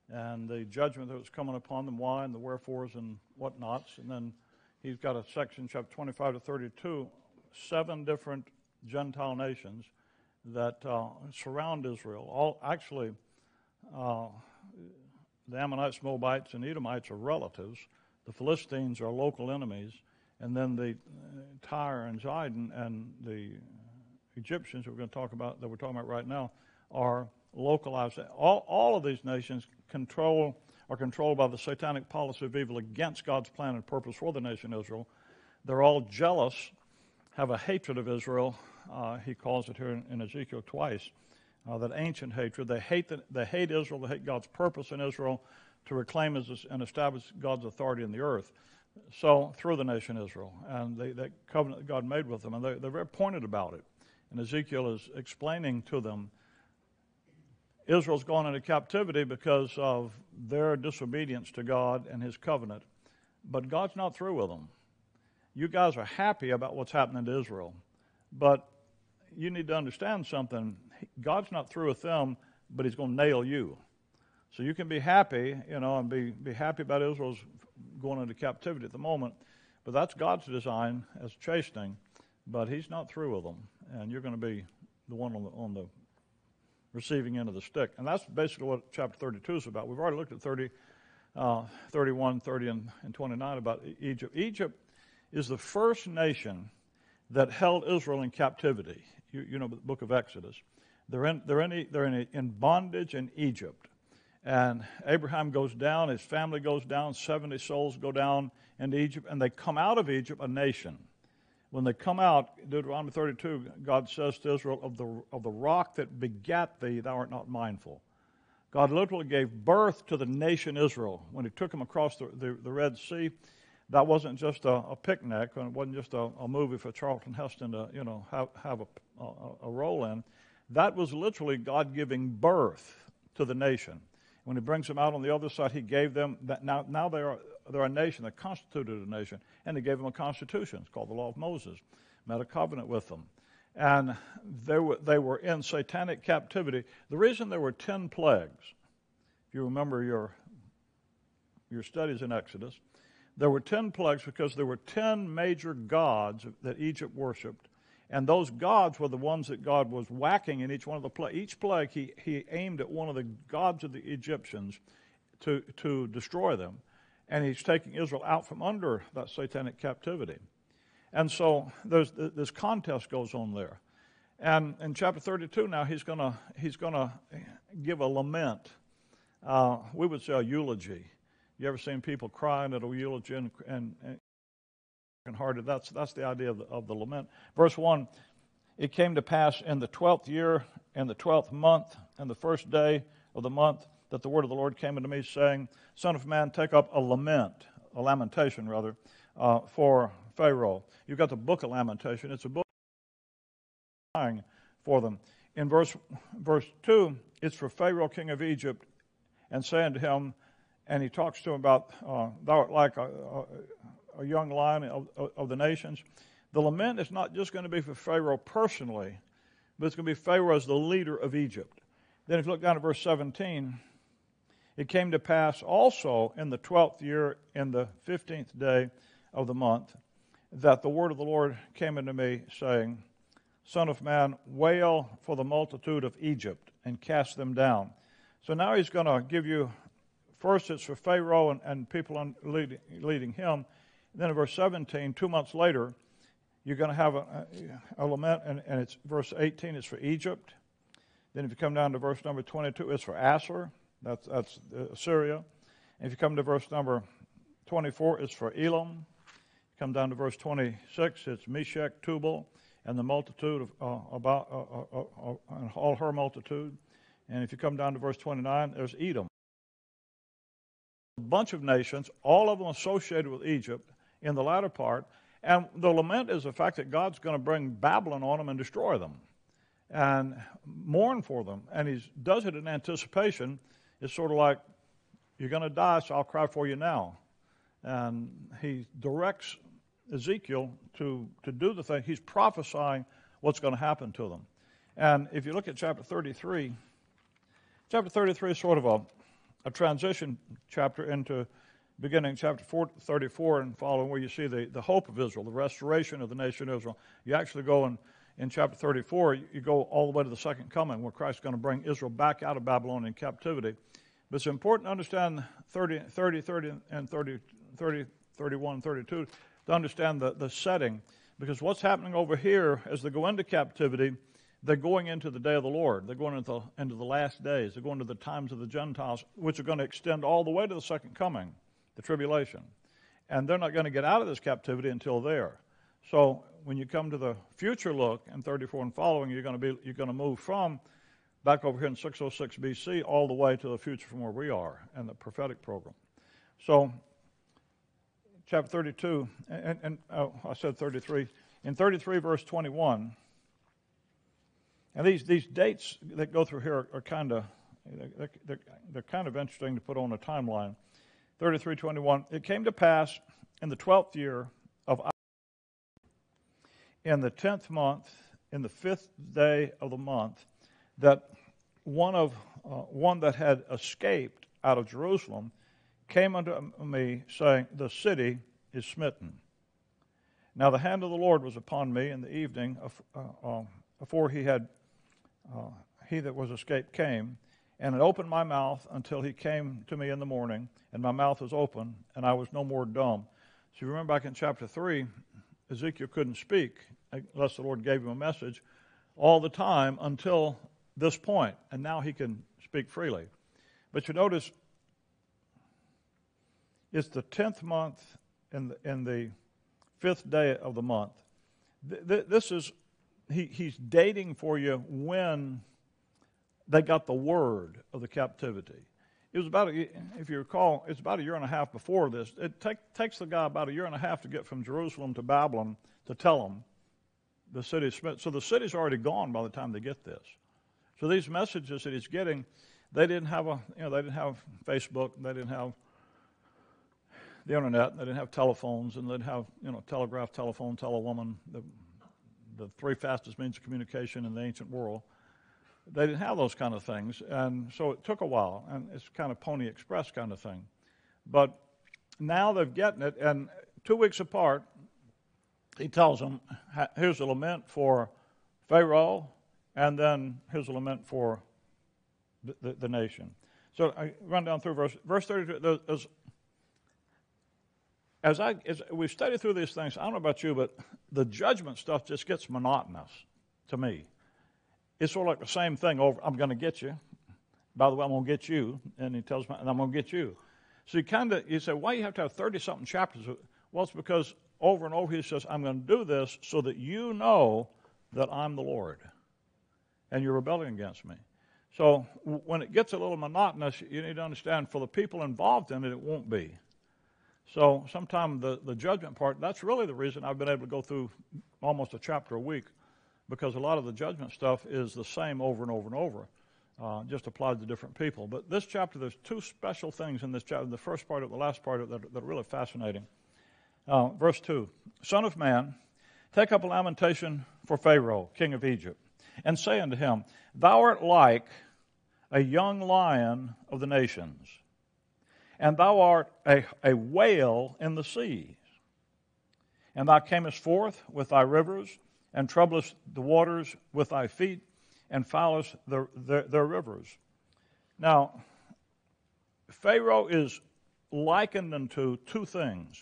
and the judgment that was coming upon them, why, and the wherefores and whatnots. And then he's got a section, chapter 25 to 32, 7 different Gentile nations that surround Israel. The Ammonites, Moabites, and Edomites are relatives. The Philistines are local enemies. And then the Tyre and Zidon and the Egyptians that we're talking about right now, are localized. All of these nations are controlled by the satanic policy of evil against God's plan and purpose for the nation Israel. They're all jealous, have a hatred of Israel. He calls it here in Ezekiel twice, that ancient hatred. They hate Israel. They hate God's purpose in Israel to reclaim and establish God's authority in the earth. So through the nation Israel, and that covenant that God made with them, and they're very pointed about it. And Ezekiel is explaining to them, Israel's gone into captivity because of their disobedience to God and His covenant, but God's not through with them. You guys are happy about what's happening to Israel, but you need to understand something. God's not through with them, but He's going to nail you. So you can be happy, and be happy about Israel's going into captivity at the moment, but that's God's design as chastening, but He's not through with them, and you're going to be the one on the receiving end of the stick. And that's basically what chapter 32 is about. We've already looked at 30, 31, 30, and 29 about Egypt. Egypt is the first nation that held Israel in captivity. You know the book of Exodus. They're in bondage in Egypt. And Abraham goes down, his family goes down, 70 souls go down into Egypt, and they come out of Egypt a nation. When they come out, Deuteronomy 32, God says to Israel, of the rock that begat thee, thou art not mindful. God literally gave birth to the nation Israel. When He took them across the Red Sea, that wasn't just a picnic, and it wasn't just a movie for Charlton Heston to have a role in. That was literally God giving birth to the nation. When He brings them out on the other side, He gave them that. Now they're a nation. They constituted a nation, and He gave them a constitution. It's called the Law of Moses. Made a covenant with them, and they were in satanic captivity. The reason there were 10 plagues, if you remember your studies in Exodus, there were 10 plagues because there were 10 major gods that Egypt worshipped. And those gods were the ones that God was whacking in each one of the plagues. Each plague, he aimed at one of the gods of the Egyptians to destroy them. And He's taking Israel out from under that satanic captivity. And so this contest goes on there. And in chapter 32 now, he's gonna give a lament. We would say a eulogy. You ever seen people crying at a eulogy and hearted? That's the idea of the lament. Verse 1, it came to pass in the 12th year, in the 12th month, and the first day of the month, that the word of the Lord came unto me, saying, Son of man, take up a lamentation, for Pharaoh. You've got the book of Lamentation. It's a book crying for them. In verse 2, it's for Pharaoh, king of Egypt, and saying to him, and he talks to him about, thou art like a young lion of the nations. The lament is not just going to be for Pharaoh personally, but it's going to be Pharaoh as the leader of Egypt. Then if you look down at verse 17, it came to pass also in the 12th year, in the 15th day of the month, that the word of the Lord came unto me, saying, Son of man, wail for the multitude of Egypt, and cast them down. So now He's going to give you, first it's for Pharaoh and people leading him. Then in verse 17, 2 months later, you're going to have a lament, and it's verse 18, it's for Egypt. Then if you come down to verse number 22, it's for Assur, that's Assyria. And if you come to verse number 24, it's for Elam. Come down to verse 26, it's Meshech, Tubal, and the multitude of and all her multitude. And if you come down to verse 29, there's Edom. A bunch of nations, all of them associated with Egypt in the latter part. And the lament is the fact that God's going to bring Babylon on them and destroy them and mourn for them. And He does it in anticipation. It's sort of like, you're going to die, so I'll cry for you now. And He directs Ezekiel to do the thing. He's prophesying what's going to happen to them. And if you look at chapter 33 is sort of a transition chapter into beginning chapter 34 and following, where you see the hope of Israel, the restoration of the nation of Israel. You actually go in chapter 34, you go all the way to the second coming, where Christ's going to bring Israel back out of Babylonian captivity. But it's important to understand 30, and 31, 32 to understand the setting, because what's happening over here as they go into captivity, they're going into the day of the Lord. They're going into the last days. They're going to the times of the Gentiles, which are going to extend all the way to the second coming, the tribulation. And they're not going to get out of this captivity until there. So when you come to the future look in 34 and following, you're going to move from back over here in 606 BC all the way to the future from where we are in the prophetic program. So chapter 32, I said 33. In 33 verse 21, and these dates that go through here are kind of they're kind of interesting to put on a timeline. 33:21. It came to pass in the 12th year of in the 10th month, in the 5th day of the month, that one that had escaped out of Jerusalem came unto me, saying, "The city is smitten." Now the hand of the Lord was upon me in the evening, afore he that was escaped came, and it opened my mouth until he came to me in the morning, and my mouth was open, and I was no more dumb. So you remember back in chapter 3, Ezekiel couldn't speak unless the Lord gave him a message all the time until this point, and now he can speak freely. But you notice it's the 10th month in the 5th day of the month. This is he's dating for you when they got the word of the captivity. It was about, if you recall, it's about a year and a half before this. It takes the guy about a year and a half to get from Jerusalem to Babylon to tell them the city's smitten. So the city's already gone by the time they get this. So these messages that he's getting, they didn't have Facebook, they didn't have the internet, they didn't have telephones, and they didn't have telegraph, telephone, telewoman, the three fastest means of communication in the ancient world. They didn't have those kind of things, and so it took a while, and it's kind of Pony Express kind of thing. But now they're getting it, and 2 weeks apart, he tells them, here's a lament for Pharaoh, and then here's a lament for the nation. So I run down through verse 32. As we study through these things, I don't know about you, but the judgment stuff just gets monotonous to me. It's sort of like the same thing over, I'm going to get you. By the way, I'm going to get you. And he tells me, and I'm going to get you. So you say, why do you have to have 30-something chapters? Well, it's because over and over he says, I'm going to do this so that you know that I'm the Lord. And you're rebelling against me. So when it gets a little monotonous, you need to understand for the people involved in it, it won't be. So sometimes the judgment part, that's really the reason I've been able to go through almost a chapter a week, because a lot of the judgment stuff is the same over and over and over, just applied to different people. But this chapter, there's two special things in this chapter, the first part of the last part of it that are really fascinating. Verse 2, Son of man, take up a lamentation for Pharaoh, king of Egypt, and say unto him, Thou art like a young lion of the nations, and thou art a whale in the seas. And thou camest forth with thy rivers, and troublest the waters with thy feet, and foulest their rivers. Now, Pharaoh is likened unto two things.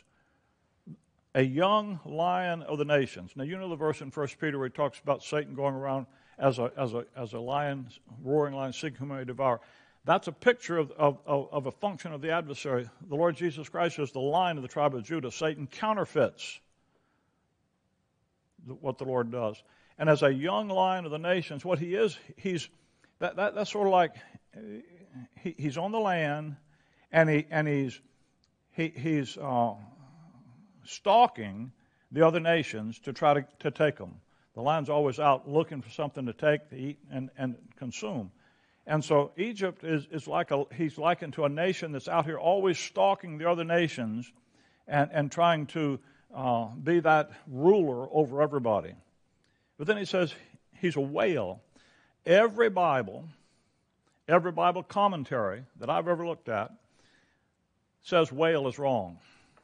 A young lion of the nations. Now, you know the verse in 1 Peter where he talks about Satan going around as a lion, roaring lion, seeking whom he may devour. That's a picture of a function of the adversary. The Lord Jesus Christ is the Lion of the tribe of Judah. Satan counterfeits what the Lord does. And as a young lion of the nations, what he is, that's sort of like he's on the land, and he's stalking the other nations to try to take them. The lion's always out looking for something to take, to eat, and consume. And so Egypt is he's likened to a nation that's out here always stalking the other nations and trying to be that ruler over everybody. But then he says he's a whale. Every Bible every Bible commentary that I've ever looked at says whale is wrong.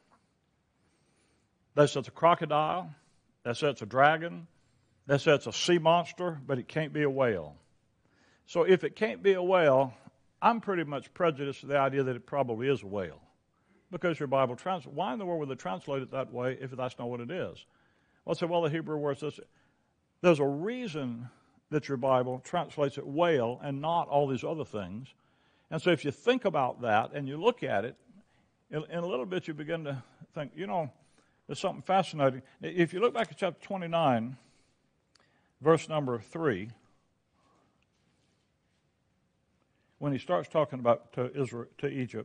They say it's a crocodile. They say it's a dragon. They say it's a sea monster, but it can't be a whale. So if it can't be a whale, I'm pretty much prejudiced to the idea that it probably is a whale. Because your Bible translates. Why in the world would they translate it that way if that's not what it is? Well, say, well, the Hebrew word says, there's a reason that your Bible translates it whale and not all these other things. And so if you think about that and you look at it, in a little bit you begin to think, there's something fascinating. If you look back at chapter 29, verse number 3, when he starts talking about to Egypt,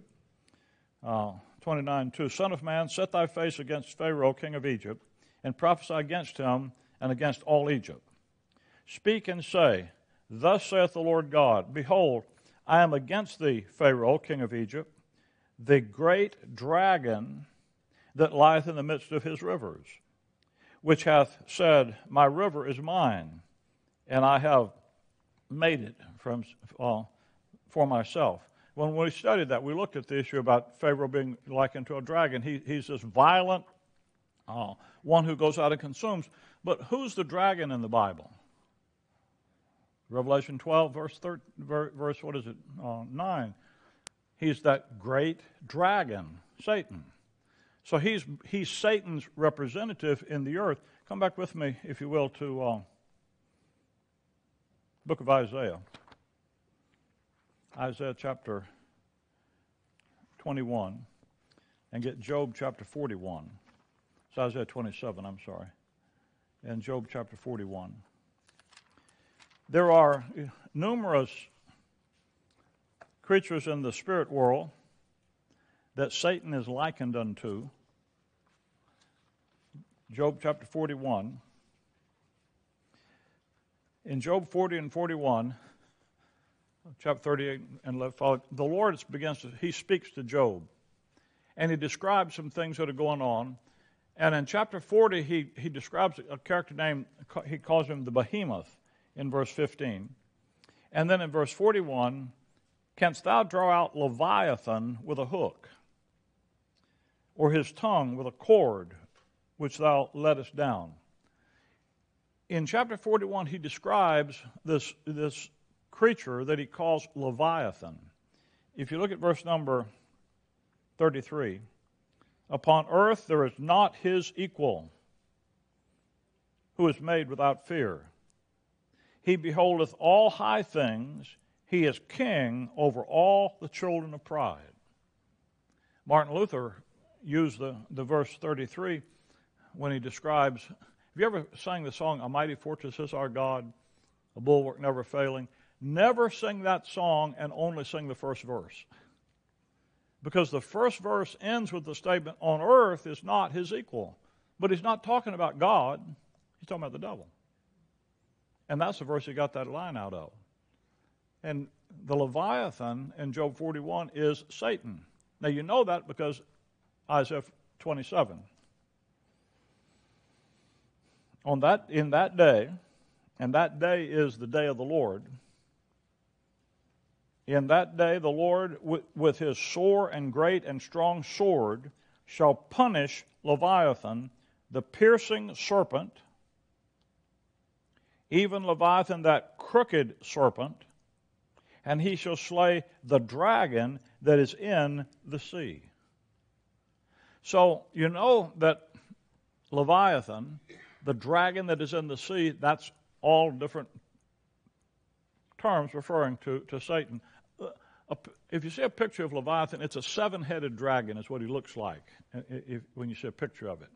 29:2, Son of man, set thy face against Pharaoh, king of Egypt, and prophesy against him and against all Egypt. Speak and say, Thus saith the Lord God, Behold, I am against thee, Pharaoh, king of Egypt, the great dragon that lieth in the midst of his rivers, which hath said, My river is mine, and I have made it for myself. When we studied that, we looked at the issue about Pharaoh being likened to a dragon. He's this violent one who goes out and consumes. But who's the dragon in the Bible? Revelation 12, verse 9. He's that great dragon, Satan. So he's Satan's representative in the earth. Come back with me, if you will, to book of Isaiah. Isaiah chapter 21, and get Job chapter 41. It's Isaiah 27, I'm sorry. And Job chapter 41. There are numerous creatures in the spirit world that Satan is likened unto. Job chapter 41. In Job 40 and 41, chapter 38 and left follow, the Lord he speaks to Job. And he describes some things that are going on. And in chapter 40, he describes a character named, he calls him the Behemoth in verse 15. And then in verse 41, canst thou draw out Leviathan with a hook, or his tongue with a cord, which thou lettest down? In chapter 41, he describes this creature that he calls Leviathan. If you look at verse number 33, upon earth there is not his equal, who is made without fear. He beholdeth all high things. He is king over all the children of pride. Martin Luther used the verse 33 when he describes, have you ever sang the song, A Mighty Fortress is Our God, a bulwark never failing? Never sing that song and only sing the first verse. Because the first verse ends with the statement, on earth is not his equal. But he's not talking about God, he's talking about the devil. And that's the verse he got that line out of. And the Leviathan in Job 41 is Satan. Now you know that because Isaiah 27. In that day, and that day is the day of the Lord, in that day the Lord with his sore and great and strong sword shall punish Leviathan, the piercing serpent, even Leviathan, that crooked serpent, and he shall slay the dragon that is in the sea. So you know that Leviathan, the dragon that is in the sea, that's all different terms referring to Satan. If you see a picture of Leviathan, it's a seven-headed dragon is what he looks like when you see a picture of it.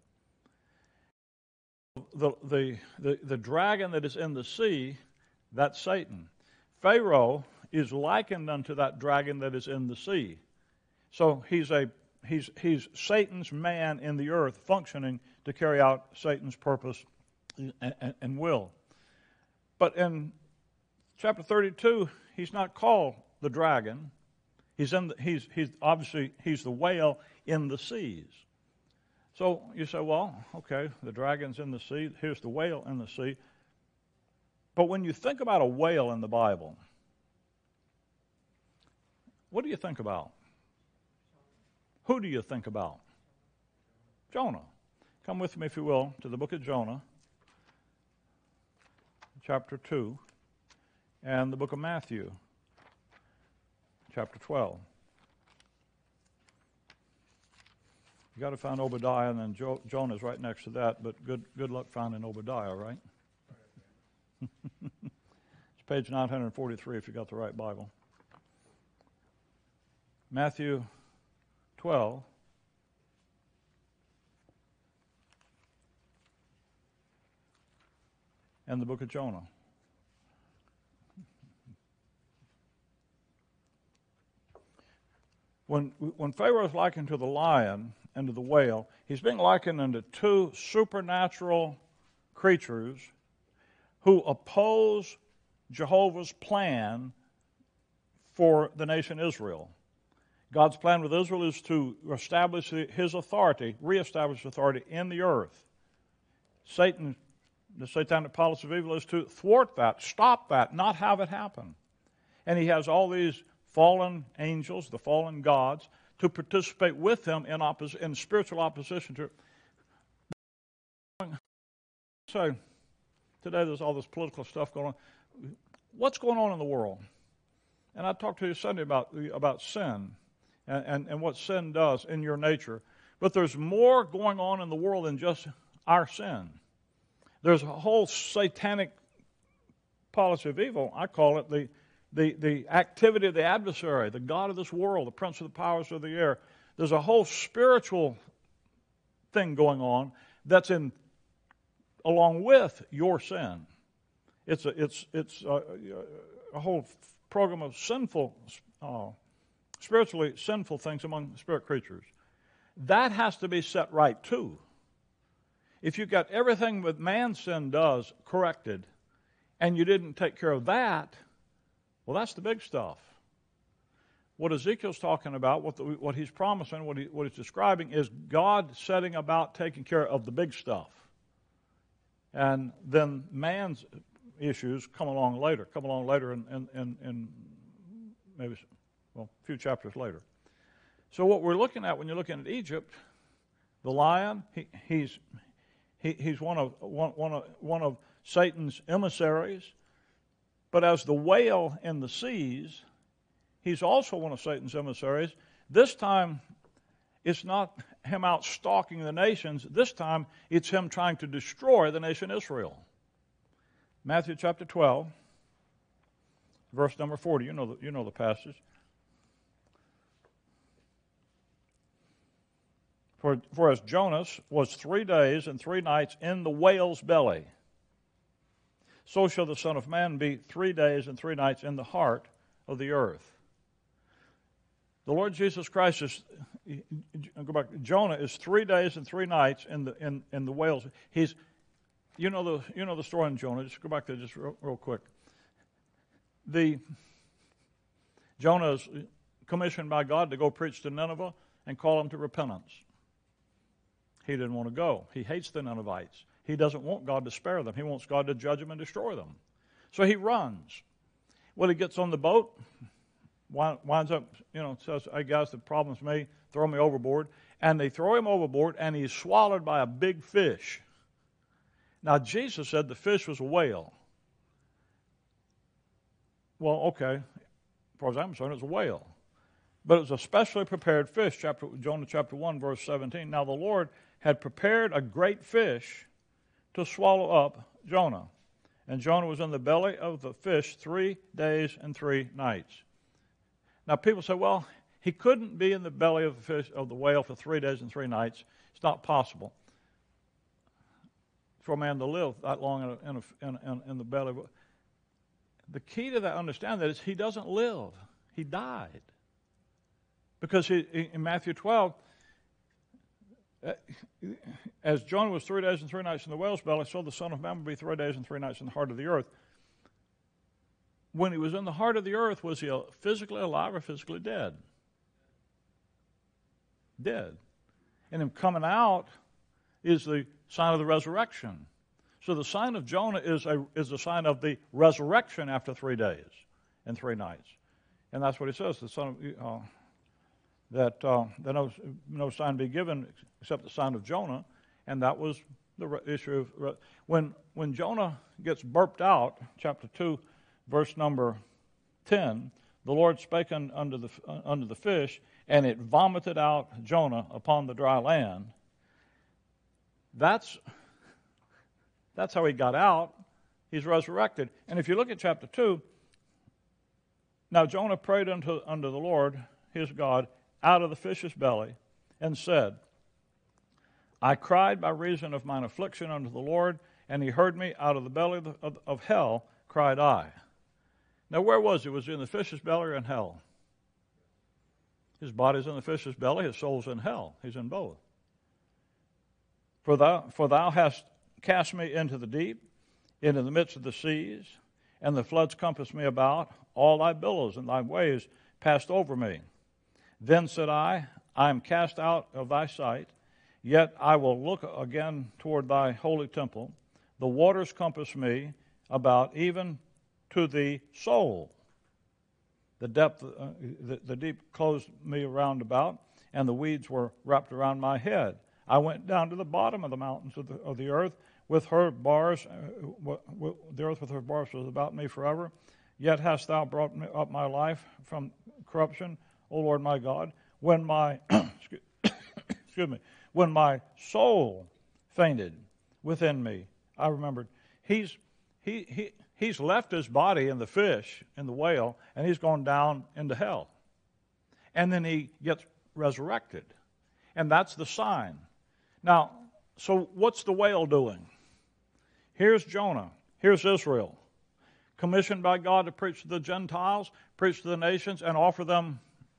The dragon that is in the sea, that's Satan. Pharaoh is likened unto that dragon that is in the sea. So he's Satan's man in the earth, functioning to carry out Satan's purpose and will. But in chapter 32, he's not called the dragon. He's obviously the whale in the seas. So you say, well, okay, the dragon's in the sea. Here's the whale in the sea. But when you think about a whale in the Bible, What do you think about? Who do you think about? Jonah. Come with me, if you will, to the book of Jonah, chapter 2, and the book of Matthew, chapter 12. You got to find Obadiah, and then Jonah's right next to that, but good luck finding Obadiah, right? It's page 943 if you got the right Bible. Matthew 12. And the book of Jonah. When Pharaoh is likened to the lion and to the whale, he's being likened unto two supernatural creatures who oppose Jehovah's plan for the nation Israel. God's plan with Israel is to establish his authority, reestablish authority in the earth. Satan, the satanic policy of evil, is to thwart that, stop that, not have it happen. And he has all these fallen angels, the fallen gods, to participate with him in spiritual opposition to it. So, today there's all this political stuff going on. What's going on in the world? And I talked to you Sunday about sin and what sin does in your nature. But there's more going on in the world than just our sin. There's a whole satanic policy of evil. I call it the activity of the adversary, the god of this world, the prince of the powers of the air. There's a whole spiritual thing going on that's along with your sin. It's a whole program of spiritually sinful things among spirit creatures. That has to be set right too. If you got everything that man's sin does corrected, and you didn't take care of that, well, that's the big stuff. What Ezekiel's talking about, what he's promising, what he's describing, is God setting about taking care of the big stuff. And then man's issues come along later in maybe, well, a few chapters later. So what we're looking at when you're looking at Egypt, the lion, he's one of Satan's emissaries. But as the whale in the seas, he's also one of Satan's emissaries. This time, it's not him out stalking the nations. This time, it's him trying to destroy the nation Israel. Matthew chapter 12, verse number 40. You know the passage. For as Jonas was 3 days and 3 nights in the whale's belly, so shall the Son of Man be 3 days and 3 nights in the heart of the earth. The Lord Jesus Christ is, go back, Jonah is 3 days and 3 nights in the whales. He's, you know the story in Jonah. Just go back there just real quick. Jonah is commissioned by God to go preach to Nineveh and call them to repentance. He didn't want to go. He hates the Ninevites. He doesn't want God to spare them. He wants God to judge them and destroy them. So he runs. Well, he gets on the boat, winds up, says, hey, guys, the problem's me. Throw me overboard. And they throw him overboard, and he's swallowed by a big fish. Now, Jesus said the fish was a whale. Well, okay. As far as I'm concerned, it was a whale. But it was a specially prepared fish, Jonah chapter 1, verse 17. Now, the Lord had prepared a great fish to swallow up Jonah. And Jonah was in the belly of the fish 3 days and 3 nights. Now people say, well, he couldn't be in the belly of the fish of the whale for 3 days and 3 nights. It's not possible for a man to live that long in the belly. The key to that understanding is he doesn't live. He died. Because in Matthew 12, as Jonah was 3 days and 3 nights in the whale's belly, so the Son of Man will be 3 days and 3 nights in the heart of the earth. When he was in the heart of the earth, was he physically alive or physically dead? Dead. And him coming out is the sign of the resurrection. So the sign of Jonah is a sign of the resurrection after 3 days and 3 nights. And that's what he says, the son of, that no sign be given except the sign of Jonah. And that was the issue of, when Jonah gets burped out, chapter 2, verse number 10, the Lord spake unto the fish, and it vomited out Jonah upon the dry land. That's how he got out. He's resurrected. And if you look at chapter 2, now Jonah prayed unto the Lord, his God, out of the fish's belly, and said, I cried by reason of mine affliction unto the Lord, and he heard me. Out of the belly of hell cried I. Now where was he? Was he in the fish's belly or in hell? His body's in the fish's belly, his soul's in hell. He's in both. For thou hast cast me into the deep, into the midst of the seas, and the floods compassed me about. All thy billows and thy waves passed over me. Then said I am cast out of thy sight, yet I will look again toward thy holy temple. The waters compass me about, even to the soul. The deep closed me round about, and the weeds were wrapped around my head. I went down to the bottom of the mountains of the earth, with her bars. The earth with her bars was about me forever. Yet hast thou brought up my life from corruption, O Lord my God. When my excuse me, when my soul fainted within me, I remembered he's left his body in the fish, in the whale, and he's gone down into hell. And then he gets resurrected. And that's the sign. Now, so what's the whale doing? Here's Jonah. Here's Israel. Commissioned by God to preach to the Gentiles, preach to the nations, and offer them.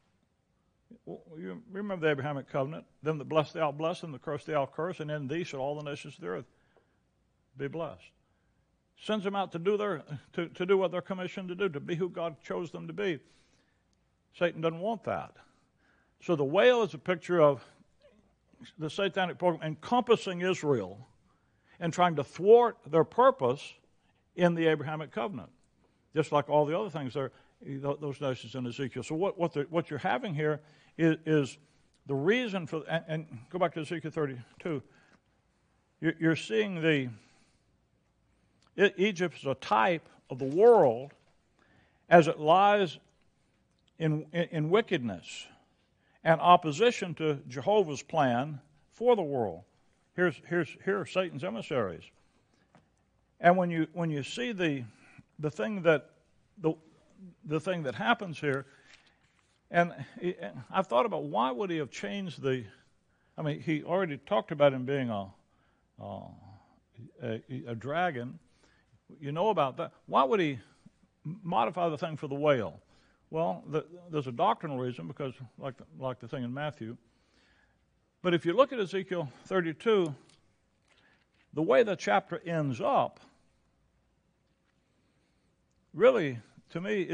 You remember the Abrahamic covenant. Them that bless thee I'll bless, and that curse thee I'll curse, and in thee shall all the nations of the earth be blessed. Sends them out to do what they're commissioned to do, to be who God chose them to be. Satan doesn't want that. So the whale is a picture of the satanic program encompassing Israel and trying to thwart their purpose in the Abrahamic covenant, just like all the other things there, those nations in Ezekiel. So what you're having here is the reason for, and go back to Ezekiel 32, you're seeing Egypt is a type of the world as it lies in wickedness and opposition to Jehovah's plan for the world. Here are Satan's emissaries. And when you see the thing that happens here, and I've thought about why would he have changed he already talked about him being a dragon. You know about that. Why would he modify the thing for the whale? Well, there's a doctrinal reason, because like the thing in Matthew. But if you look at Ezekiel 32, the way the chapter ends up, really, to me,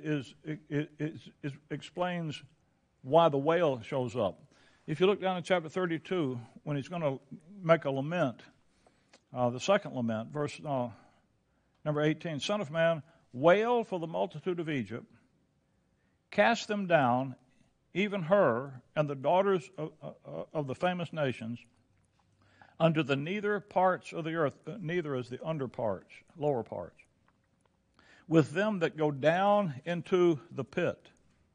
explains why the whale shows up. If you look down in chapter 32, when he's going to make a lament, the second lament, verse number 18, Son of man, wail for the multitude of Egypt, cast them down, even her and the daughters of the famous nations, unto the nether parts of the earth. Neither is the under parts, lower parts. With them that go down into the pit.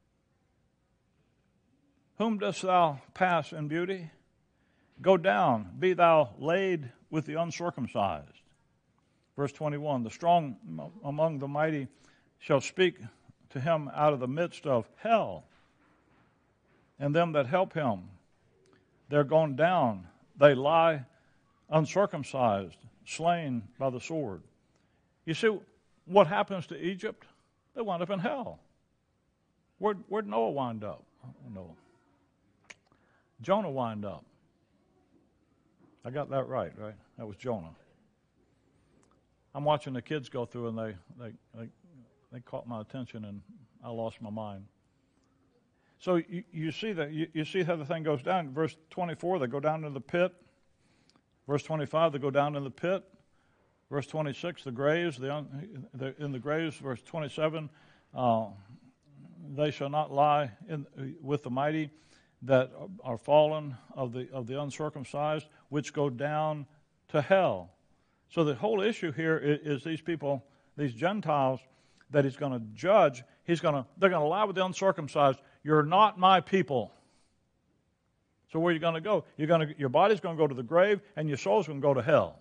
Whom dost thou pass in beauty? Go down, be thou laid with the uncircumcised. Verse 21, the strong among the mighty shall speak to him out of the midst of hell. And them that help him, they're gone down. They lie uncircumcised, slain by the sword. You see, what happens to Egypt? They wind up in hell. Where'd Noah wind up? Noah. Jonah wind up. I got that right? That was Jonah. I'm watching the kids go through, and they caught my attention, and I lost my mind. So you see that you see how the thing goes down. Verse 24, they go down into the pit. Verse 25, they go down in the pit. Verse 26, the graves, in the graves. Verse 27, they shall not lie with the mighty that are fallen of the uncircumcised, which go down to hell. So the whole issue here is these people, these Gentiles that he's going to judge. They're going to lie with the uncircumcised. You're not my people. So where are you going to go? Your body's going to go to the grave, and your soul's going to go to hell.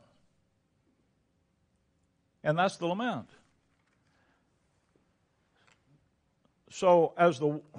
And that's the lament. So as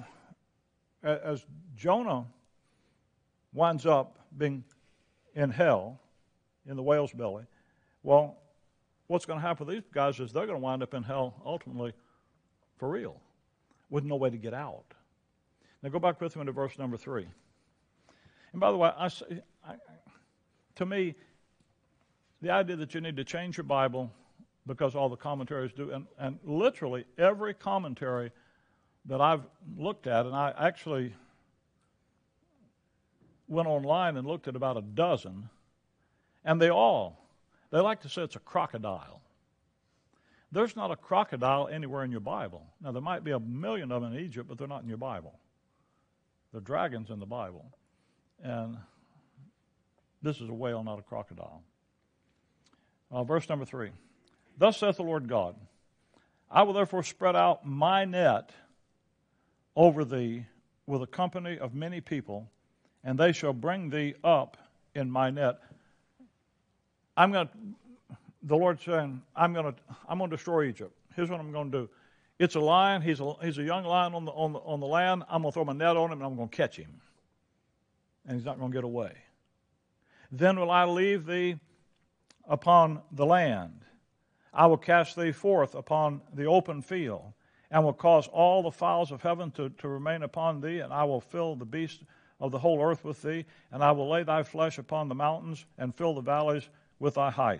Jonah winds up being in hell, in the whale's belly, well, what's going to happen to these guys is they're going to wind up in hell ultimately for real, with no way to get out. Now go back with me to verse number 3. And by the way, to me, the idea that you need to change your Bible because all the commentaries do, and literally every commentary that I've looked at, and I actually went online and looked at about a dozen, and they like to say it's a crocodile. There's not a crocodile anywhere in your Bible. Now, there might be 1 million of them in Egypt, but they're not in your Bible. They're dragons in the Bible. And this is a whale, not a crocodile. Verse number 3. Thus saith the Lord God, I will therefore spread out my net over thee with a company of many people, and they shall bring thee up in my net. The Lord's saying, I'm going to destroy Egypt. Here's what I'm going to do. It's a lion. He's a young lion on the land. I'm going to throw my net on him, and I'm going to catch him. And he's not going to get away. Then will I leave thee upon the land. I will cast thee forth upon the open field, and will cause all the fowls of heaven to remain upon thee, and I will fill the beasts of the whole earth with thee, and I will lay thy flesh upon the mountains, and fill the valleys with thy heights.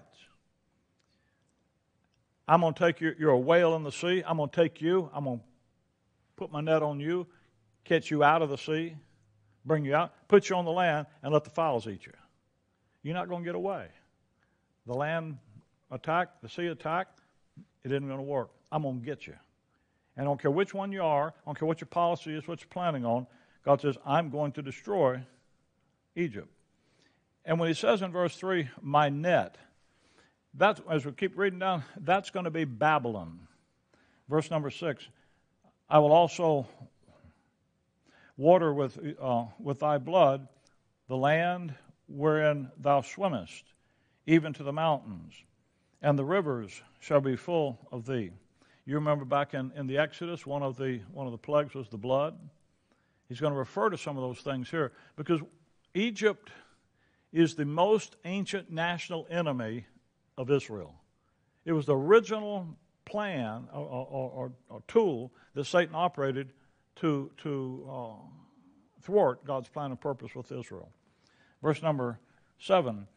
I'm going to take you, you're a whale in the sea, I'm going to take you, I'm going to put my net on you, catch you out of the sea, bring you out, put you on the land, and let the fowls eat you. You're not going to get away. The land attack, the sea attack, it isn't going to work. I'm going to get you. And I don't care which one you are, I don't care what your policy is, what you're planning on, God says, I'm going to destroy Egypt. And when he says in verse 3, my net, that's, as we keep reading down, that's going to be Babylon. Verse number 6, I will also water with thy blood the land wherein thou swimmest, even to the mountains, and the rivers shall be full of thee. You remember back in the Exodus, one of the plagues was the blood. He's going to refer to some of those things here because Egypt is the most ancient national enemy of Israel. It was the original plan or tool that Satan operated to thwart God's plan and purpose with Israel. Verse number 7.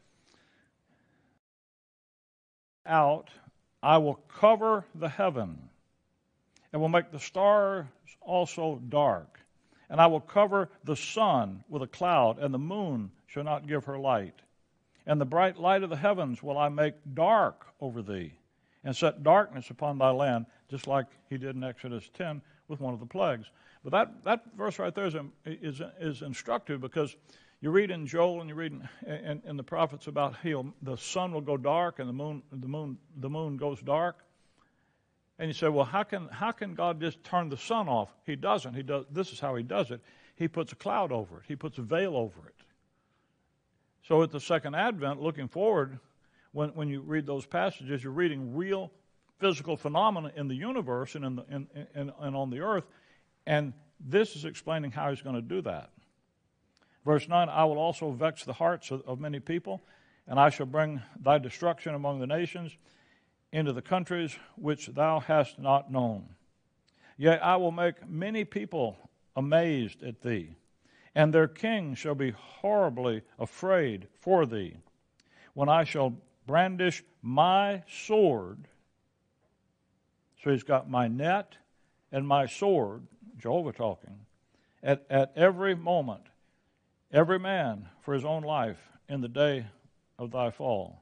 Out, I will cover the heaven, and will make the stars also dark. And I will cover the sun with a cloud, and the moon shall not give her light. And the bright light of the heavens will I make dark over thee, and set darkness upon thy land, just like he did in Exodus 10 with one of the plagues. But that verse right there is instructive because you read in Joel and you read in the prophets about the sun will go dark and the moon goes dark. And you say, well, how can God just turn the sun off? He doesn't. This is how he does it. He puts a cloud over it. He puts a veil over it. So at the second advent, looking forward, when you read those passages, you're reading real physical phenomena in the universe and on the earth. And this is explaining how he's going to do that. Verse 9, I will also vex the hearts of many people, and I shall bring thy destruction among the nations, into the countries which thou hast not known. Yea, I will make many people amazed at thee, and their king shall be horribly afraid for thee, when I shall brandish my sword. So he's got my net and my sword, Jehovah talking, at every moment, every man for his own life in the day of thy fall.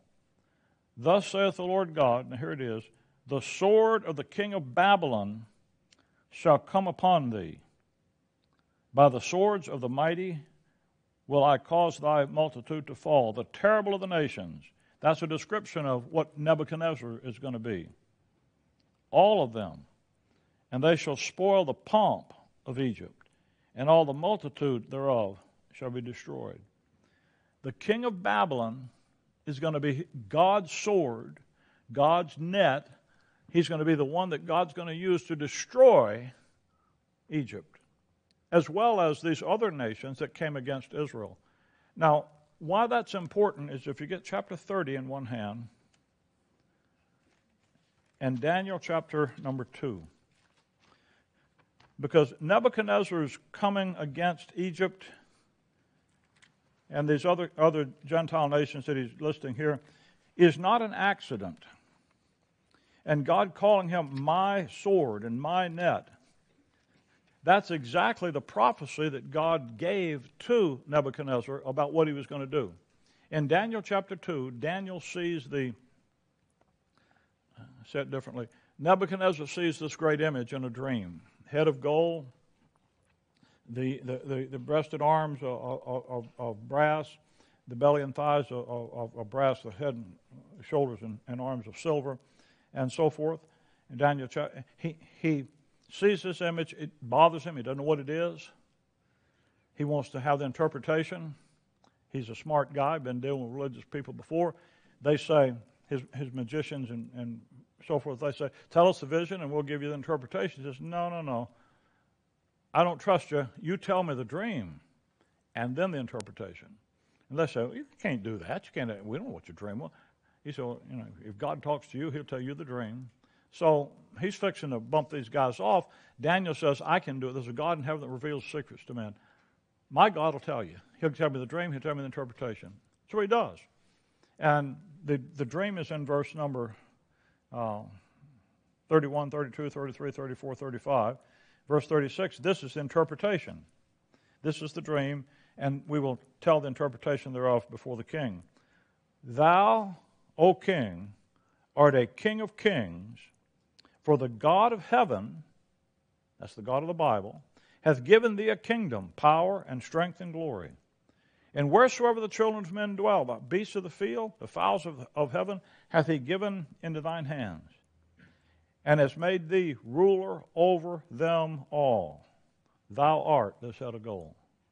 Thus saith the Lord God, and here it is, the sword of the king of Babylon shall come upon thee. By the swords of the mighty will I cause thy multitude to fall. The terrible of the nations. That's a description of what Nebuchadnezzar is going to be. All of them. And they shall spoil the pomp of Egypt, and all the multitude thereof shall be destroyed. The king of Babylon is going to be God's sword, God's net. He's going to be the one that God's going to use to destroy Egypt, as well as these other nations that came against Israel. Now, why that's important is if you get chapter 30 in one hand, and Daniel chapter number 2. Because Nebuchadnezzar's coming against Egypt and these other Gentile nations that he's listing here is not an accident. And God calling him my sword and my net, that's exactly the prophecy that God gave to Nebuchadnezzar about what he was going to do. In Daniel chapter 2, Daniel sees said differently, Nebuchadnezzar sees this great image in a dream. Head of gold, the breasted arms of brass, the belly and thighs of brass, the head and shoulders and arms of silver, and so forth. And Daniel, he sees this image. It bothers him. He doesn't know what it is. He wants to have the interpretation. He's a smart guy, been dealing with religious people before. They say, his magicians and so forth, they say, tell us the vision and we'll give you the interpretation. He says, no. I don't trust you. You tell me the dream and then the interpretation. And they say, well, you can't do that. We don't know what your dream was. He said, well, if God talks to you, he'll tell you the dream. So he's fixing to bump these guys off. Daniel says, I can do it. There's a God in heaven that reveals secrets to men. My God will tell you. He'll tell me the dream. He'll tell me the interpretation. So he does. And the dream is in verse number 31, 32, 33, 34, 35. Verse 36, this is the interpretation. This is the dream, and we will tell the interpretation thereof before the king. Thou, O king, art a king of kings, for the God of heaven, that's the God of the Bible, hath given thee a kingdom, power, and strength, and glory. And wheresoever the children of men dwell, the beasts of the field, the fowls of heaven, hath he given into thine hands, and has made thee ruler over them all. Thou art this head of gold.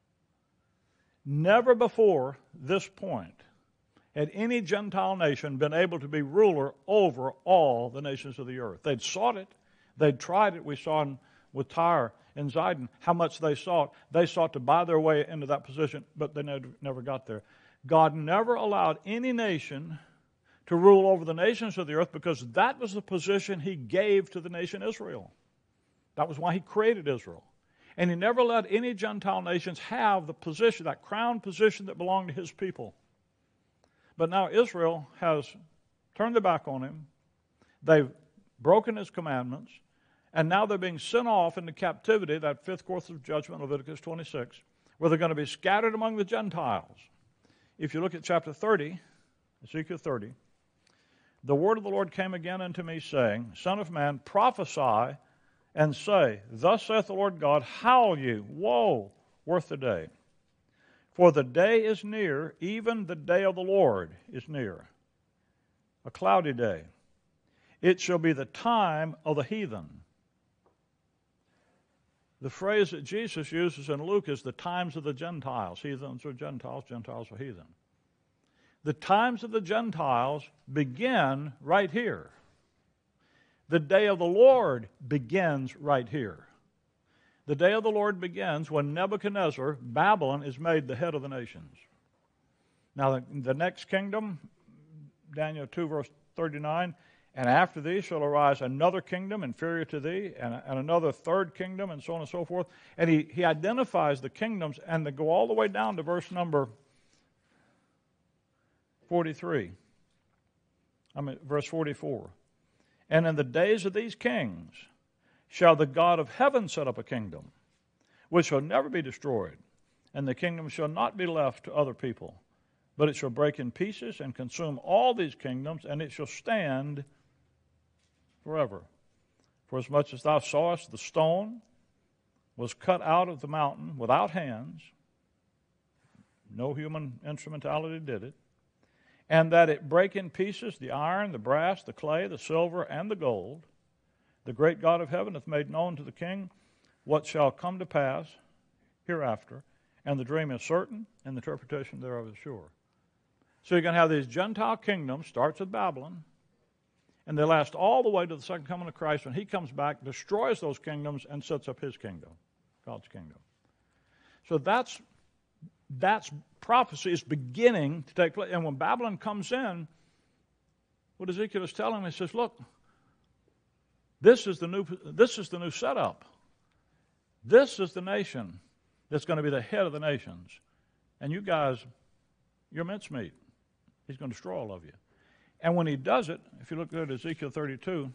Never before this point had any Gentile nation been able to be ruler over all the nations of the earth. They'd sought it. They'd tried it. We saw with Tyre and Zidon how much they sought. They sought to buy their way into that position, but they never got there. God never allowed any nation to rule over the nations of the earth because that was the position he gave to the nation Israel. That was why he created Israel. And he never let any Gentile nations have the position, that crown position that belonged to his people. But now Israel has turned their back on him. They've broken his commandments. And now they're being sent off into captivity, that fifth course of judgment, Leviticus 26, where they're going to be scattered among the Gentiles. If you look at chapter 30, Ezekiel 30, the word of the Lord came again unto me, saying, Son of man, prophesy and say, Thus saith the Lord God, howl ye, woe worth the day. For the day is near, even the day of the Lord is near, a cloudy day. It shall be the time of the heathen. The phrase that Jesus uses in Luke is the times of the Gentiles. Heathens are Gentiles, Gentiles are heathen. The times of the Gentiles begin right here. The day of the Lord begins right here. The day of the Lord begins when Nebuchadnezzar, Babylon, is made the head of the nations. Now, the next kingdom, Daniel 2, verse 39, and after thee shall arise another kingdom inferior to thee, and another third kingdom, and so on and so forth. And he identifies the kingdoms, and they go all the way down to verse number 43. Verse 44. And in the days of these kings shall the God of heaven set up a kingdom, which shall never be destroyed, and the kingdom shall not be left to other people, but it shall break in pieces and consume all these kingdoms, and it shall stand forever. For as much as thou sawest the stone was cut out of the mountain without hands, no human instrumentality did it, and that it brake in pieces the iron, the brass, the clay, the silver, and the gold, the great God of heaven hath made known to the king what shall come to pass hereafter, and the dream is certain, and the interpretation thereof is sure. So you're going to have these Gentile kingdoms, starts with Babylon, and they last all the way to the second coming of Christ when he comes back, destroys those kingdoms, and sets up his kingdom, God's kingdom. So that's prophecy is beginning to take place. And when Babylon comes in, what Ezekiel is telling him, he says, look, this is the new setup. This is the nation that's going to be the head of the nations. And you guys, you're mincemeat. He's going to destroy all of you. And when he does it, if you look at Ezekiel 32,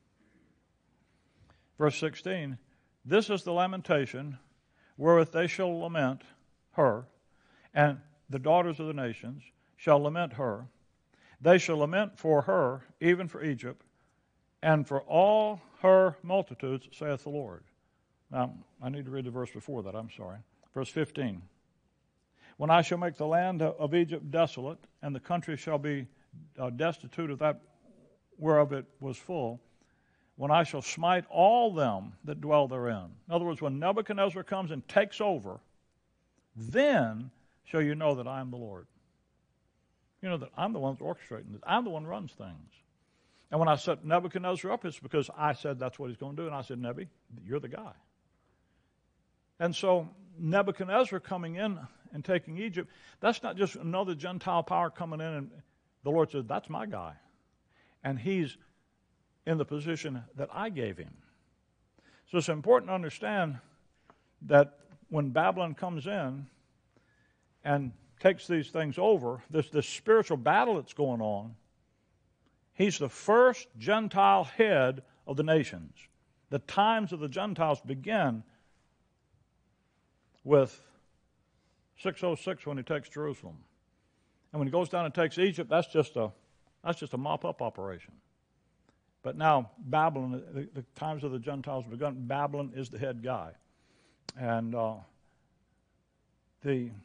verse 16, this is the lamentation wherewith they shall lament her, and the daughters of the nations shall lament her. They shall lament for her, even for Egypt, and for all her multitudes, saith the Lord. Now, I need to read the verse before that, I'm sorry. Verse 15. When I shall make the land of Egypt desolate, and the country shall be destitute of that whereof it was full, when I shall smite all them that dwell therein. In other words, when Nebuchadnezzar comes and takes over, then shall you know that I am the Lord. You know that I'm the one that's orchestrating this. I'm the one who runs things. And when I set Nebuchadnezzar up, it's because I said that's what he's going to do. And I said, Nebi, you're the guy. And so Nebuchadnezzar coming in and taking Egypt, that's not just another Gentile power coming in. And the Lord says, that's my guy. And he's in the position that I gave him. So it's important to understand that when Babylon comes in and takes these things over, this spiritual battle that's going on, he's the first Gentile head of the nations. The times of the Gentiles begin with 606 when he takes Jerusalem. And when he goes down and takes Egypt, that's just a mop-up operation. But now Babylon, the times of the Gentiles begun. Babylon is the head guy. And the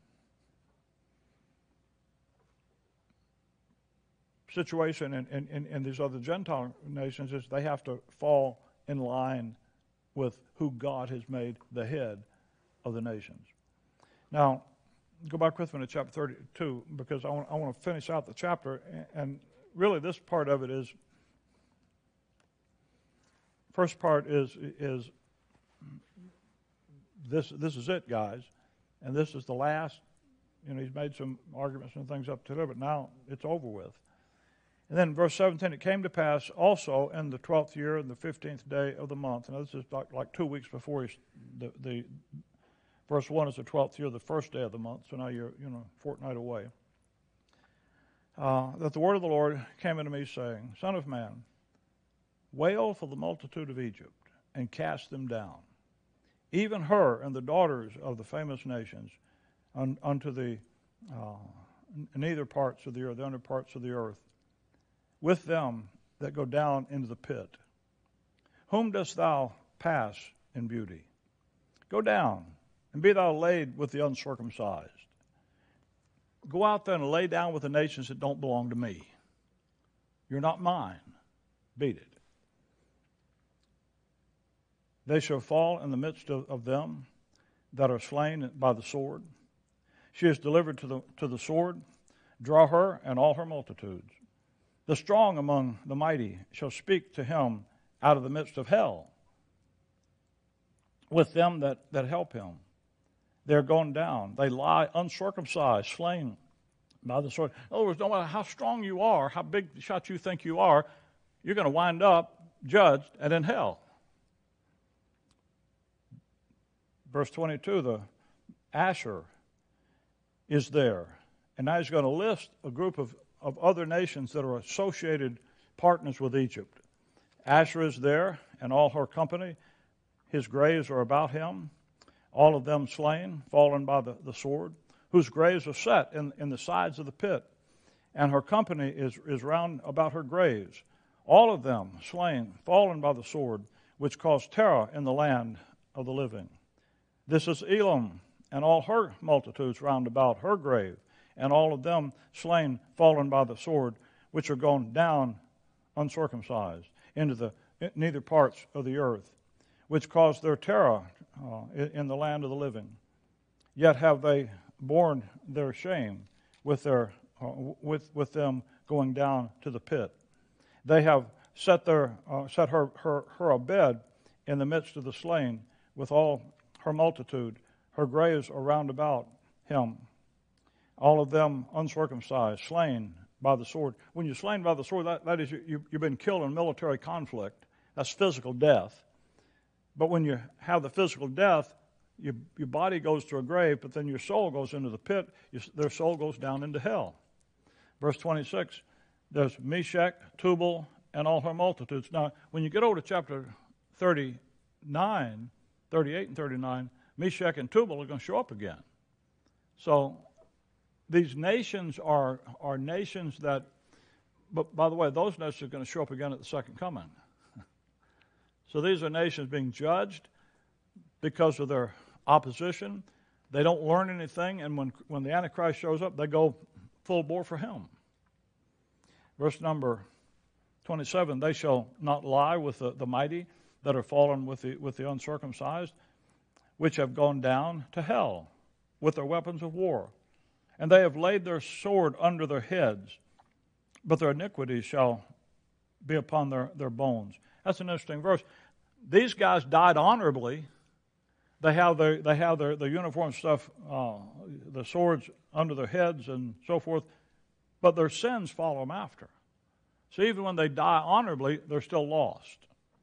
situation in these other Gentile nations is they have to fall in line with who God has made the head of the nations. Now, go back with me to chapter 32 because I want to finish out the chapter. And really this part of it is, first part is this is it, guys. And this is the last. You know, he's made some arguments and things up to there, but now it's over with. And then verse 17, it came to pass also in the 12th year and the 15th day of the month. Now this is like 2 weeks before the verse 1 is the 12th year, the first day of the month. So now you're a fortnight away. That the word of the Lord came unto me, saying, Son of man, wail for the multitude of Egypt, and cast them down, even her and the daughters of the famous nations, unto the neither parts of the earth, the under parts of the earth, with them that go down into the pit. Whom dost thou pass in beauty? Go down, and be thou laid with the uncircumcised. Go out there and lay down with the nations that don't belong to me. You're not mine. Beat it. They shall fall in the midst of them that are slain by the sword. She is delivered to the sword. Draw her and all her multitudes. The strong among the mighty shall speak to him out of the midst of hell, with them that help him. They're gone down. They lie uncircumcised, slain by the sword. In other words, no matter how strong you are, how big shot you think you are, you're going to wind up judged and in hell. Verse 22, the Asher is there. And now he's going to list a group of other nations that are associated partners with Egypt. Asher is there and all her company. His graves are about him. All of them slain, fallen by the sword, whose graves are set in the sides of the pit. And her company is round about her graves. all of them slain, fallen by the sword, which caused terror in the land of the living. This is Elam, and all her multitudes round about her grave, and all of them slain, fallen by the sword, which are gone down uncircumcised into the neither parts of the earth, which caused their terror in the land of the living. Yet have they borne their shame with them going down to the pit. They have set her a bed in the midst of the slain with all her multitude. Her graves are round about him. All of them uncircumcised, slain by the sword. When you're slain by the sword, that is you've been killed in military conflict. That's physical death. But when you have the physical death, your body goes to a grave, but then your soul goes into the pit. Their soul goes down into hell. Verse 26, there's Meshach, Tubal, and all her multitudes. Now, when you get over to chapter 39, 38 and 39, Meshach and Tubal are going to show up again. So these nations are nations that, but by the way, those nations are going to show up again at the second coming. So these are nations being judged because of their opposition. They don't learn anything, and when the Antichrist shows up, they go full bore for him. Verse number 27, they shall not lie with the mighty that are fallen with the uncircumcised, which have gone down to hell with their weapons of war. And they have laid their sword under their heads, but their iniquities shall be upon their bones. That's an interesting verse. These guys died honorably. They have their uniform stuff, the swords under their heads and so forth, but their sins follow them after. So even when they die honorably, they're still lost.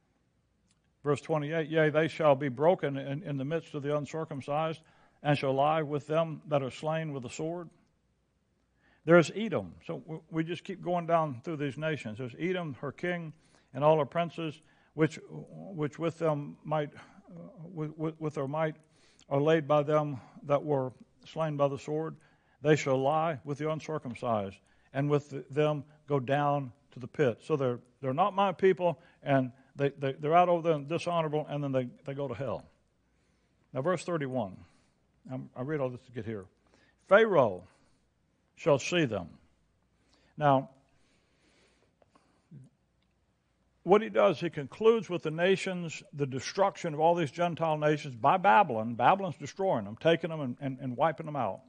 Verse 28, yea, they shall be broken in the midst of the uncircumcised, and shall lie with them that are slain with the sword. There's Edom. So we just keep going down through these nations. There's Edom, her king, and all her princes, which with them might, with their might, are laid by them that were slain by the sword. They shall lie with the uncircumcised, and with them go down to the pit. So they're not my people, and they're out over there dishonorable, and then they go to hell. Now, verse 31. I read all this to get here. Pharaoh shall see them. Now, what he does, he concludes with the nations, the destruction of all these Gentile nations by Babylon. Babylon's destroying them, taking them and wiping them out.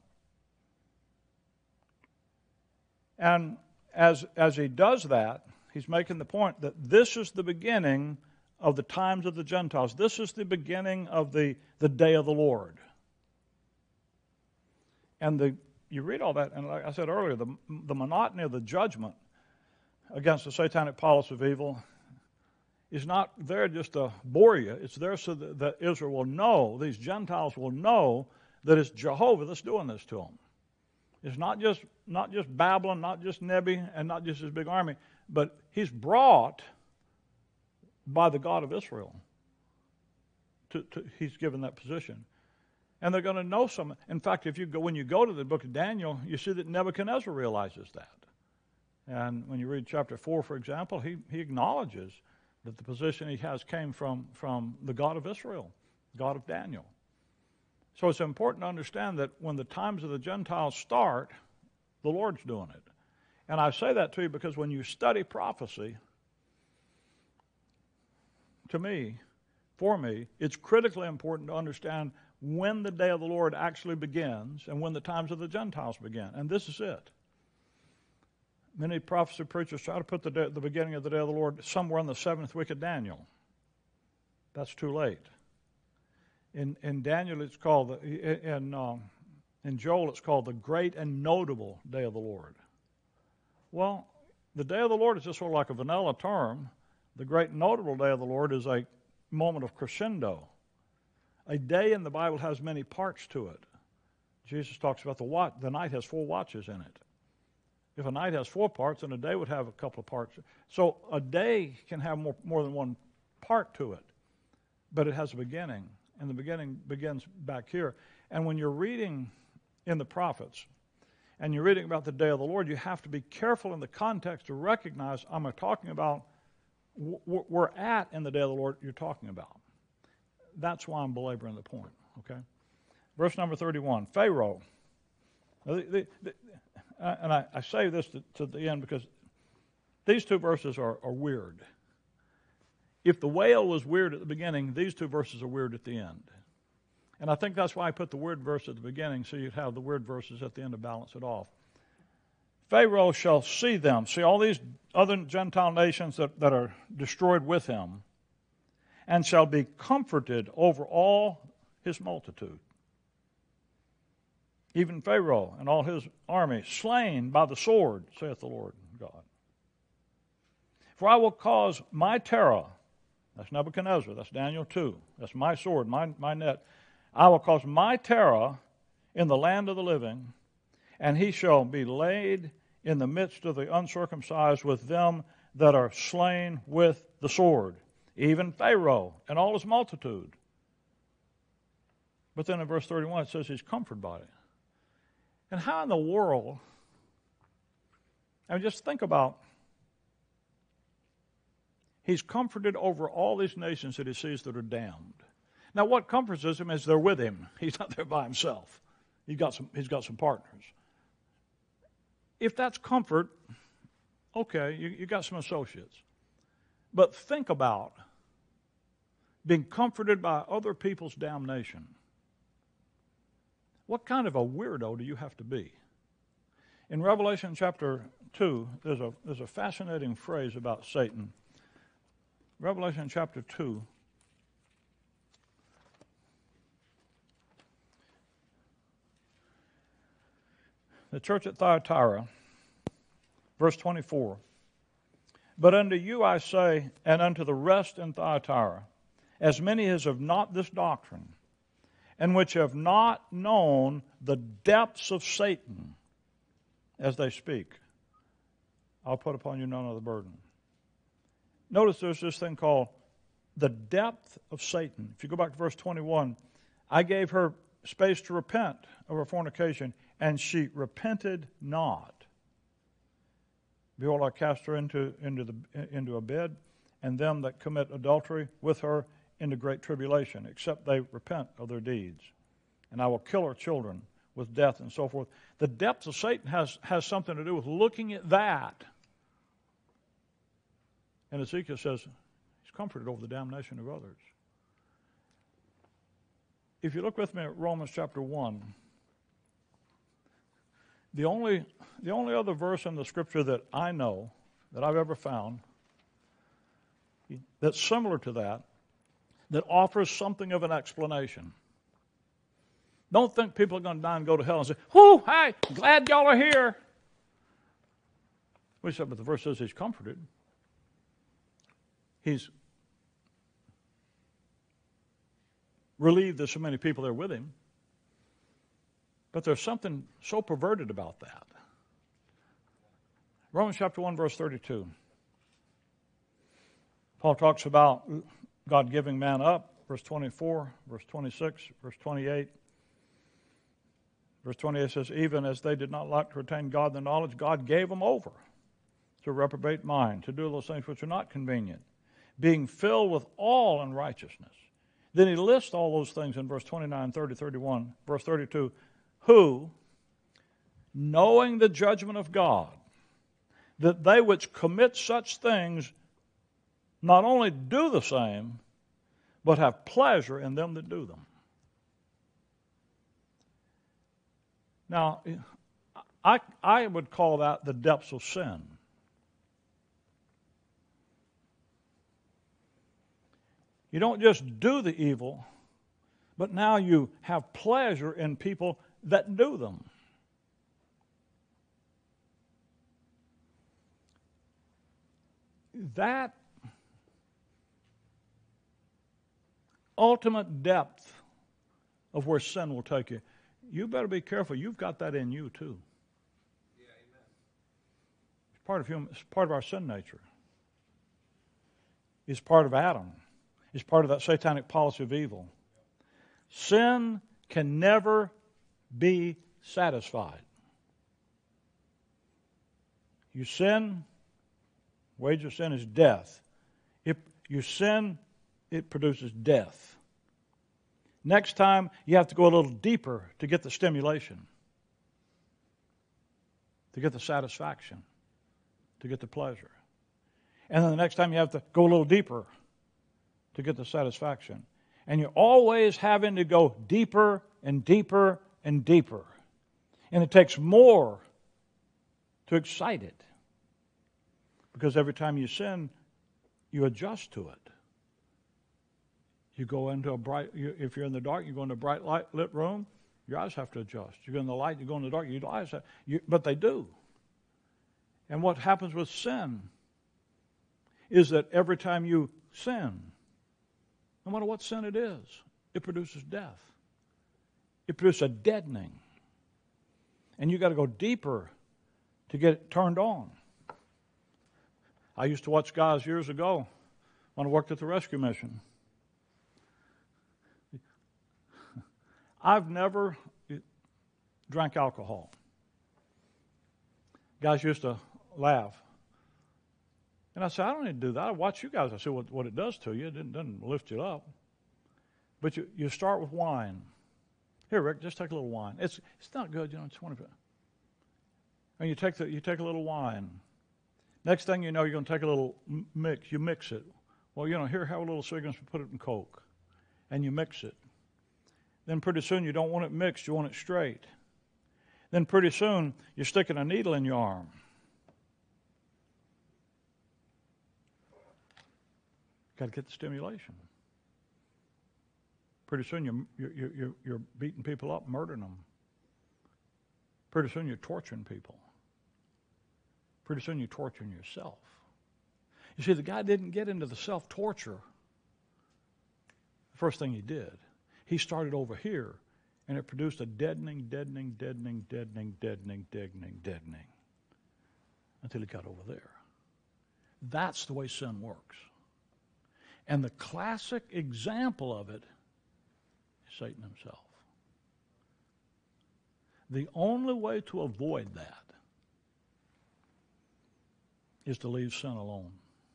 And as he does that, he's making the point that this is the beginning of the times of the Gentiles. This is the beginning of the day of the Lord. And you read all that, and like I said earlier, the monotony of the judgment against the satanic policy of evil is not there just to bore you. It's there so that Israel will know, these Gentiles will know that it's Jehovah that's doing this to them. It's not just Babylon, not just Nebi, and not just his big army, but he's brought by the God of Israel. He's given that position. And they're going to know some. In fact, when you go to the book of Daniel, you see that Nebuchadnezzar realizes that. And when you read chapter 4, for example, he acknowledges that the position he has came from the God of Israel, God of Daniel. So it's important to understand that when the times of the Gentiles start, the Lord's doing it. And I say that to you because when you study prophecy, for me, it's critically important to understand when the day of the Lord actually begins and when the times of the Gentiles begin. And this is it. Many prophecy preachers try to put the beginning of the day of the Lord somewhere in the 7th week of Daniel. That's too late. In Daniel, it's called, in Joel, it's called the great and notable day of the Lord. Well, the day of the Lord is just sort of like a vanilla term. The great and notable day of the Lord is a moment of crescendo. A day in the Bible has many parts to it. Jesus talks about the night has 4 watches in it. If a night has 4 parts, then a day would have a couple of parts. So a day can have more than one part to it, but it has a beginning, and the beginning begins back here. And when you're reading in the prophets, and you're reading about the day of the Lord, you have to be careful in the context to recognize, I'm talking about we're at in the day of the Lord you're talking about. That's why I'm belaboring the point, okay? Verse number 31, Pharaoh. And I say this to the end because these two verses are weird. If the whale was weird at the beginning, these two verses are weird at the end. And I think that's why I put the weird verse at the beginning, so you'd have the weird verses at the end to balance it off. Pharaoh shall see them, see all these other Gentile nations that are destroyed with him, and shall be comforted over all his multitude. Even Pharaoh and all his army slain by the sword, saith the Lord God. For I will cause my terror, that's Nebuchadnezzar, that's Daniel 2, that's my sword, my net. I will cause my terror in the land of the living, and he shall be laid in the midst of the uncircumcised with them that are slain with the sword, even Pharaoh and all his multitude. But then in verse 31 it says he's comforted by it. And how in the world, I mean, just think about, he's comforted over all these nations that he sees that are damned. Now what comforts him is they're with him. He's not there by himself. He's got some partners. If that's comfort, okay, you got some associates. But think about being comforted by other people's damnation. What kind of a weirdo do you have to be? In Revelation chapter 2, there's a fascinating phrase about Satan. Revelation chapter 2. The church at Thyatira, verse 24. But unto you I say, and unto the rest in Thyatira, as many as have not this doctrine, and which have not known the depths of Satan, as they speak, I'll put upon you none other burden. Notice there's this thing called the depth of Satan. If you go back to verse 21, I gave her space to repent of her fornication, and she repented not. Behold, I cast her into a bed, and them that commit adultery with her into great tribulation, except they repent of their deeds. And I will kill her children with death and so forth. The depths of Satan has something to do with looking at that. And Ezekiel says he's comforted over the damnation of others. If you look with me at Romans chapter 1, the only other verse in the Scripture that I know, that I've ever found, that's similar to that offers something of an explanation. Don't think people are going to die and go to hell and say, "Whoo, hey, glad y'all are here." We said, but the verse says he's comforted. He's relieved there's so many people there with him. But there's something so perverted about that. Romans chapter 1, verse 32. Paul talks about God giving man up, verse 24, verse 26, verse 28. Verse 28 says, even as they did not like to retain God in the knowledge, God gave them over to reprobate mind, to do those things which are not convenient, being filled with all unrighteousness. Then he lists all those things in verse 29, 30, 31, verse 32, who, knowing the judgment of God, that they which commit such things not only do the same, but have pleasure in them that do them. Now, I would call that the depths of sin. You don't just do the evil, but now you have pleasure in people that do them. That ultimate depth of where sin will take you, you better be careful. You've got that in you too. Yeah, amen. It's part of our sin nature. It's part of Adam. It's part of that satanic policy of evil. Sin can never be satisfied. You sin, wage of sin is death. If you sin, it produces death. Next time, you have to go a little deeper to get the stimulation, to get the satisfaction, to get the pleasure. And then the next time, you have to go a little deeper to get the satisfaction. And you're always having to go deeper and deeper and deeper. And it takes more to excite it. Because every time you sin, you adjust to it. You go into if you're in the dark, you go into a bright lit room, your eyes have to adjust. You go in the light, you go in the dark, your eyes have, but they do. And what happens with sin is that every time you sin, no matter what sin it is, it produces death. It produces a deadening. And you've got to go deeper to get it turned on. I used to watch guys years ago when I worked at the rescue mission. I've never drank alcohol. Guys used to laugh. And I said, I don't need to do that. I watch you guys. I said, what it does to you, it doesn't lift you up. But you start with wine. Here, Rick, just take a little wine. It's not good, it's wonderful. And you take a little wine. Next thing you know, you're going to take a little mix. You mix it. Well, here, have a little cigarette and put it in Coke. And you mix it. Then pretty soon you don't want it mixed, you want it straight. Then pretty soon you're sticking a needle in your arm. Got to get the stimulation. Pretty soon you're beating people up, murdering them. Pretty soon you're torturing people. Pretty soon you're torturing yourself. You see, the guy didn't get into the self-torture the first thing he did. He started over here, and it produced a deadening, until he got over there. That's the way sin works. And the classic example of it is Satan himself. The only way to avoid that is to leave sin alone.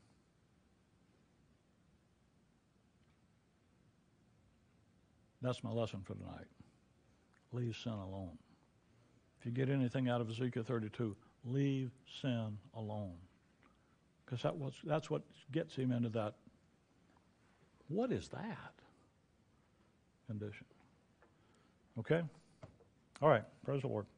That's my lesson for tonight. Leave sin alone. If you get anything out of Ezekiel 32, leave sin alone. Because that's what gets him into that, what is that condition? Okay? All right. Praise the Lord.